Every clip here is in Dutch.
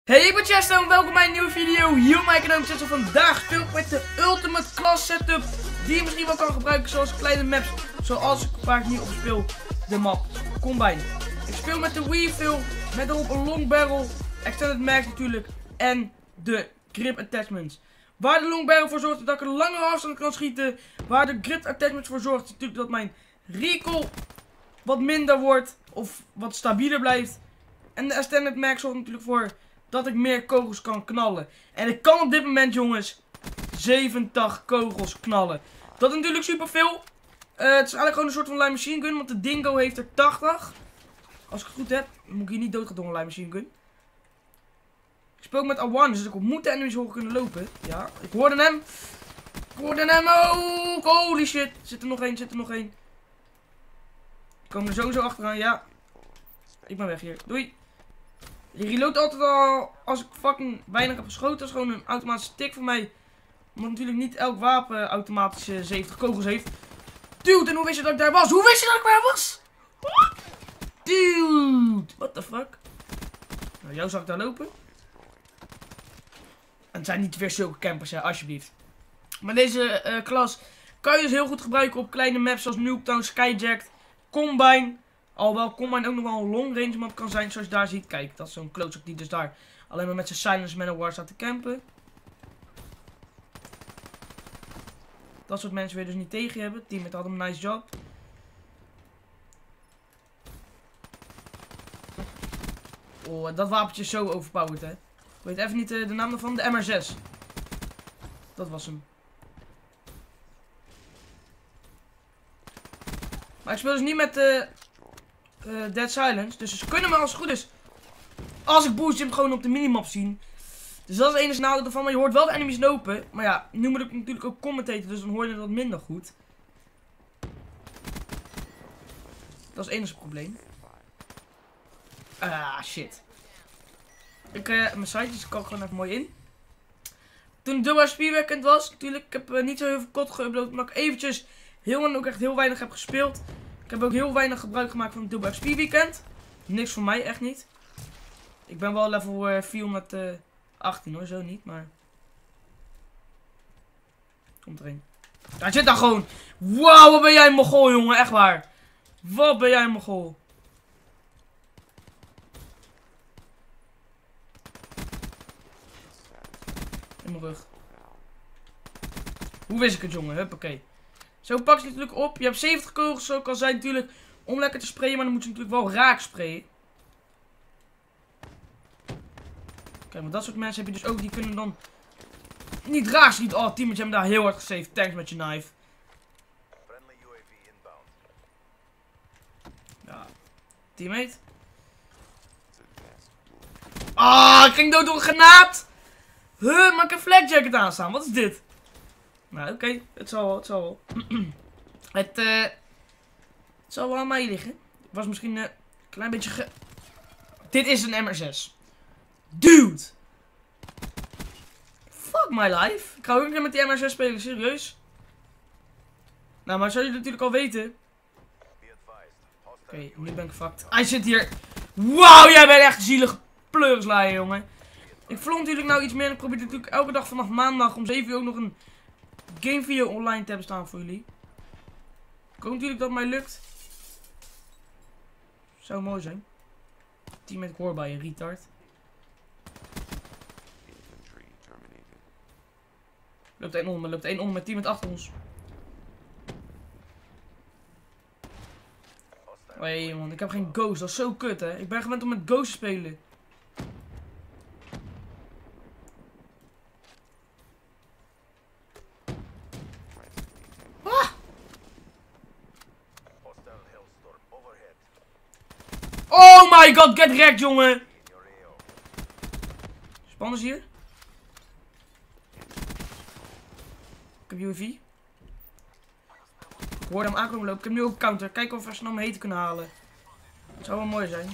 Hey, ik ben Chesto en welkom bij een nieuwe video hier op mijn kanaal. Chesto. Vandaag speel ik met de Ultimate Class Setup die je misschien wel kan gebruiken zoals kleine maps. Zoals ik vaak niet op speel, de map Combine. Ik speel met de Weevil, met erop een long barrel, extended mags natuurlijk en de grip attachments. Waar de long barrel voor zorgt dat ik een langere afstand kan schieten. Waar de grip attachments voor zorgt natuurlijk dat mijn recoil wat minder wordt of wat stabieler blijft. En de extended mag zorgt natuurlijk voor dat ik meer kogels kan knallen. En ik kan op dit moment, jongens, 70 kogels knallen. Dat is natuurlijk superveel. Het is eigenlijk gewoon een soort van light machine gun, want de Dingo heeft er 80. Als ik het goed heb, moet ik hier niet doodgaan door een light machine gun. Ik speel ook met A1, dus ik moet de enemies hoog kunnen lopen. Ja, ik hoorde hem. Ik hoorde hem ook. Holy shit. Zit er nog één, zit er nog één. Ik kom er sowieso achteraan, ja. Ik ben weg hier. Doei. Je reloadt altijd al als ik fucking weinig heb geschoten. Dat is gewoon een automatische tik voor mij. Omdat natuurlijk niet elk wapen automatische 70 kogels heeft. Dude, en hoe wist je dat ik daar was? Hoe wist je dat ik daar was? What? Dude, what the fuck? Nou, jou zag ik daar lopen. En het zijn niet weer zulke campers, hè, alsjeblieft. Maar deze klas kan je dus heel goed gebruiken op kleine maps zoals Nuketown, Skyjacked, Combine. Alhoewel Combine ook nog wel een long range map kan zijn, zoals je daar ziet. Kijk, dat is zo'n klootzak die dus daar alleen maar met zijn silence manowar staat te campen. Dat soort mensen wil je dus niet tegen hebben. Teammate had een nice job. Oh, dat wapentje is zo overpowered, hè. Ik weet even niet de naam ervan. De MR6. Dat was hem. Maar ik speel dus niet met Dead Silence. Dus ze kunnen me als het goed is, als ik boost, hem gewoon op de minimap zien. Dus dat is het enige nadeel ervan. Maar je hoort wel de enemies lopen. Maar ja, nu moet ik natuurlijk ook commentaten. Dus dan hoor je het wat minder goed. Dat is het enige probleem. Ah, shit. Mijn sitejes kan ik gewoon even mooi in. Toen het Double XP weekend was, natuurlijk, ik heb niet zo heel veel kot geüpload. Omdat ik eventjes ook echt heel weinig heb gespeeld. Ik heb ook heel weinig gebruik gemaakt van het Double XP weekend. Niks voor mij, echt niet. Ik ben wel level 418 hoor, zo niet, maar... Komt erin. Daar zit dan gewoon. Wauw, wat ben jij een mogol, jongen, echt waar. Wat ben jij een mogol. In mijn rug. Hoe wist ik het, jongen? Huppakee. Zo pak je het natuurlijk op. Je hebt 70 kogels, zo kan zijn natuurlijk, om lekker te sprayen. Maar dan moet je natuurlijk wel raak sprayen. Kijk, maar dat soort mensen heb je dus ook. Die kunnen dan niet raak schieten. Oh, teammates hebben daar heel hard gesaved. Thanks met je knife. Ja. Teammate. Ah, ik ging dood door een granaat. Huh, maar ik heb flak jacket aanstaan. Wat is dit? Nou, oké. Het zal wel, het zal wel. Het zal wel aan mij liggen. Het was misschien een klein beetje Dit is een MR6. Dude! Fuck my life. Ik ga ook een keer met die MR6 spelen, serieus. Nou, maar zou je natuurlijk al weten. Oké, nu ben ik fucked. Hij zit hier. Wauw, jij bent echt een zielige pleurslaaier, jongen. Ik vlog natuurlijk nou iets meer en ik probeer natuurlijk elke dag vanaf maandag om 7 uur ook nog een game video online te hebben staan voor jullie. Ik hoop natuurlijk dat het mij lukt. Zou mooi zijn. Team met hoor bij je retard. Loopt één onder met team met achter ons. Oh jee, man, ik heb geen ghost, dat is zo kut, hè. Ik ben gewend om met ghost te spelen. Ah! Oh my god, get wrecked, jongen! Spanners hier. Ik heb UAV. Ik hoorde hem aankomen lopen. Ik heb nu ook counter. Kijken of we snel mijn heten kunnen halen. Dat zou wel mooi zijn.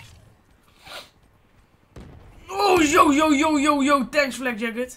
Oh, yo. Thanks, flak jacket.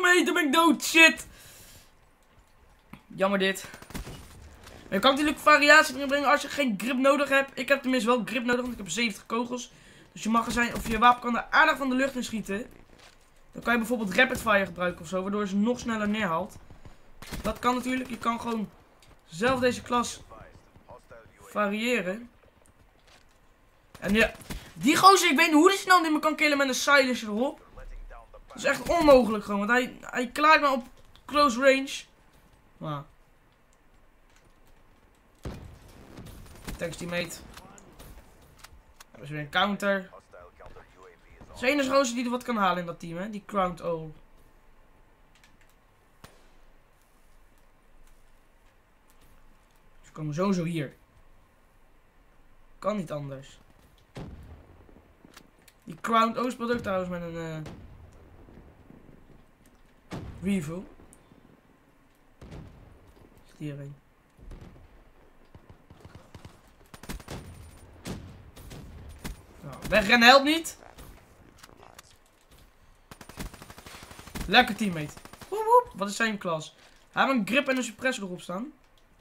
teammate, dan ben ik dood. Shit. Jammer dit. Maar je kan natuurlijk variatie erin brengen als je geen grip nodig hebt. Ik heb tenminste wel grip nodig, want ik heb 70 kogels. Dus je magazijn of je wapen kan er aardig van de lucht in schieten. Dan kan je bijvoorbeeld rapid fire gebruiken of zo, waardoor je ze nog sneller neerhaalt. Dat kan natuurlijk. Je kan gewoon zelf deze klas variëren. En ja, die gozer, ik weet niet hoe die snel niet meer kan killen met een silencer erop. Dat is echt onmogelijk gewoon, want hij klaart me op close range. Maar. Thanks teammate. Dat is weer een counter. Het is de enige gozer die er wat kan halen in dat team, hè? Die Crowned Owl. Ze komen sowieso hier. Kan niet anders. Die Crowned Owl speelt ook trouwens met een Revo. Zit hierheen. Nou, wegrennen helpt niet. Lekker teammate. Woep woep. Wat is zijn klas? Hij heeft een grip en een suppressor erop staan.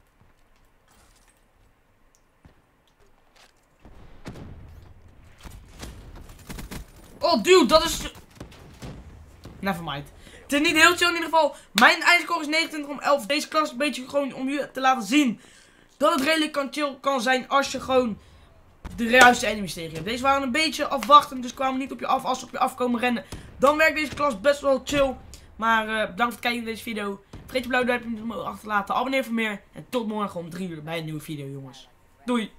Oh dude, dat is... Nevermind. Het is niet heel chill in ieder geval. Mijn eindscore is 29 om 11. Deze klas is een beetje gewoon om je te laten zien dat het redelijk chill kan zijn als je gewoon de juiste enemies tegen hebt. Deze waren een beetje afwachtend, dus kwamen niet op je af. Als ze op je af komen rennen, dan werkt deze klas best wel chill. Maar bedankt voor het kijken naar deze video. Vergeet je blauw duimpje niet achter te laten. Abonneer voor meer. En tot morgen om 3 uur bij een nieuwe video, jongens. Doei!